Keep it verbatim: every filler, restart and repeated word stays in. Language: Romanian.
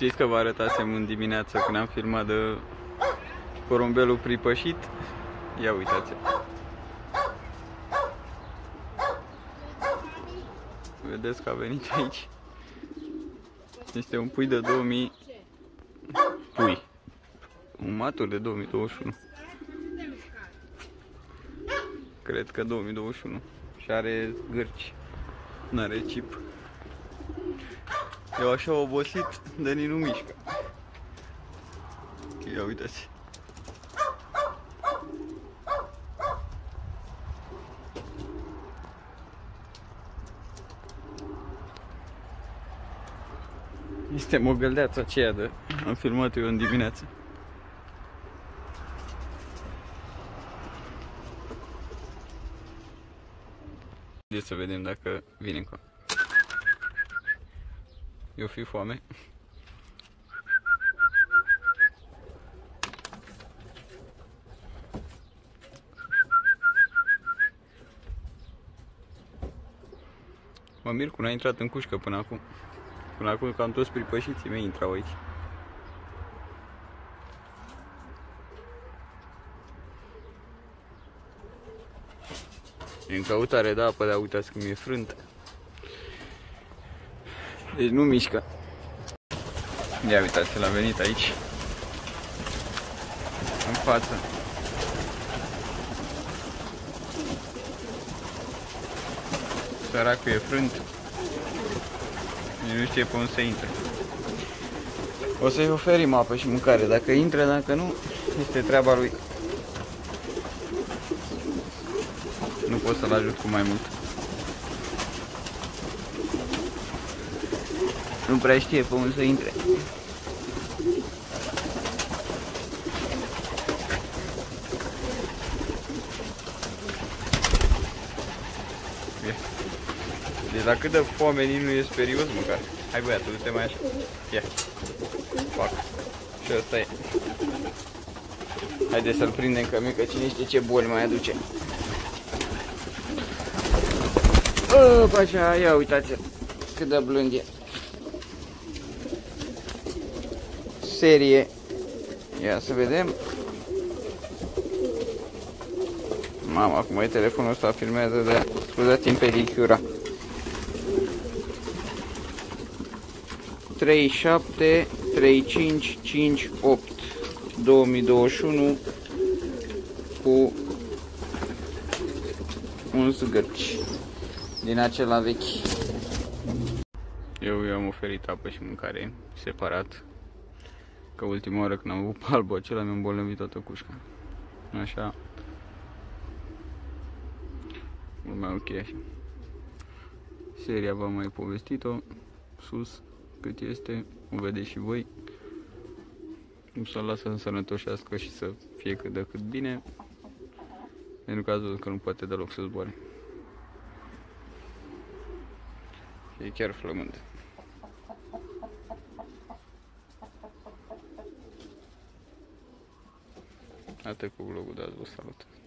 Știți că vă arătasem în dimineață când am filmat de porumbelul pripășit? Ia uitați. Vedeți că a venit aici. Este un pui de două mii. Pui. Un matur de două mii douăzeci și unu. Cred că două mii douăzeci și unu. Și are gârci. N-are chip. Eu așa obosit, de nici nu mișcă. Ia uitați. Este mogăldeața aceea de... Am filmat eu în dimineață. Haideți să vedem dacă vine încă. Eu fi foame. Mă mir cum n-a intrat în cușcă până acum. Până acum cam toți pripășiții mei intrau aici. E în căutare de apă, dar uitați cum e frântă. Deci nu mișcă. Ia uitați, l-a venit aici. În față. Săracul e frânt. Nici nu știe pe unde să intre. O să-i oferim apă și mâncare. Dacă intră, dacă nu, este treaba lui. Nu pot să-l ajut cu mai mult. Nu prea știe pe unde să intre. Deci la cât de foame nici nu e sperios măcar. Hai băiatul, du-te mai așa. Ia. Fac. Și ăsta e. Haide să-l prindem că mică, cine știe ce boli mai aduce. Opa, așa, ia uitați-l. Cât de blând e. Serie. Ia să vedem. Mama, acum e telefonul ăsta filmează de scuzați-mi pedicura. trei șapte trei cinci cinci opt două mii douăzeci și unu cu un zgârci din acela vechi. Eu i-am oferit apă și mâncare separat. Că ultima oară când am avut palbul acela mi-am îmbolnăvit toată cușca. Așa. Mult mai ok așa. Seria v-am mai povestit-o sus cât este, o vedeți și voi. Nu să-l lasă să sănătoșească și să fie cât de cât bine. Pentru că ați văzut că nu poate deloc să zboare. E chiar flământ. Atât cu vlogul de azi, vă salut!